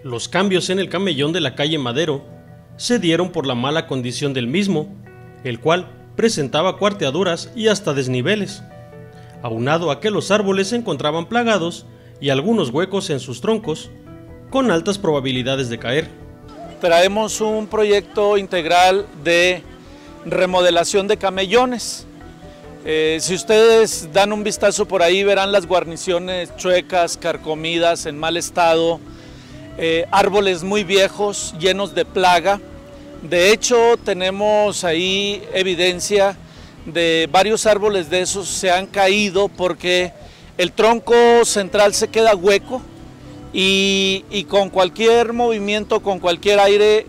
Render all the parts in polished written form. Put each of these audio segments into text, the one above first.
Los cambios en el camellón de la calle Madero se dieron por la mala condición del mismo, el cual presentaba cuarteaduras y hasta desniveles, aunado a que los árboles se encontraban plagados y algunos huecos en sus troncos, con altas probabilidades de caer. Traemos un proyecto integral de remodelación de camellones. Si ustedes dan un vistazo por ahí, verán las guarniciones chuecas, carcomidas, en mal estado, árboles muy viejos, llenos de plaga. De hecho, tenemos ahí evidencia de varios árboles de esos se han caído porque el tronco central se queda hueco y con cualquier movimiento, con cualquier aire,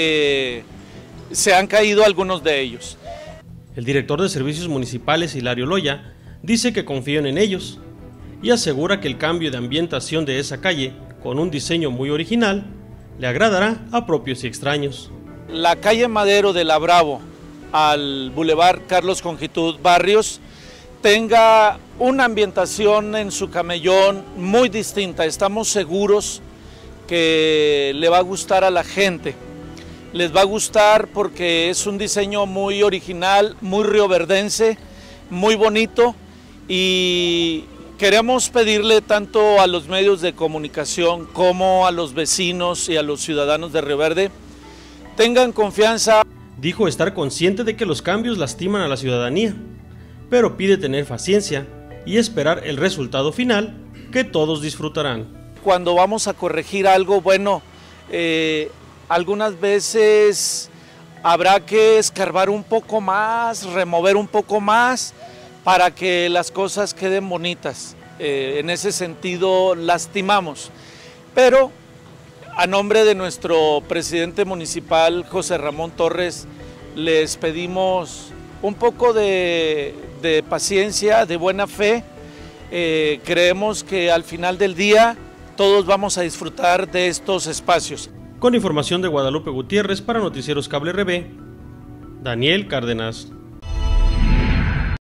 se han caído algunos de ellos. El director de Servicios Municipales, Hilario Loya, dice que confían en ellos y asegura que el cambio de ambientación de esa calle, con un diseño muy original, le agradará a propios y extraños. La calle Madero de La Bravo al Boulevard Carlos Conjitud Barrios tenga una ambientación en su camellón muy distinta. Estamos seguros que le va a gustar a la gente. Les va a gustar porque es un diseño muy original, muy rioverdense, muy bonito, y queremos pedirle tanto a los medios de comunicación como a los vecinos y a los ciudadanos de Río Verde, tengan confianza. Dijo estar consciente de que los cambios lastiman a la ciudadanía, pero pide tener paciencia y esperar el resultado final que todos disfrutarán. Cuando vamos a corregir algo, bueno, algunas veces habrá que escarbar un poco más, remover un poco más para que las cosas queden bonitas. En ese sentido lastimamos, pero a nombre de nuestro presidente municipal, José Ramón Torres, les pedimos un poco de paciencia, de buena fe. Creemos que al final del día todos vamos a disfrutar de estos espacios. Con información de Guadalupe Gutiérrez para Noticieros Cable RB, Daniel Cárdenas.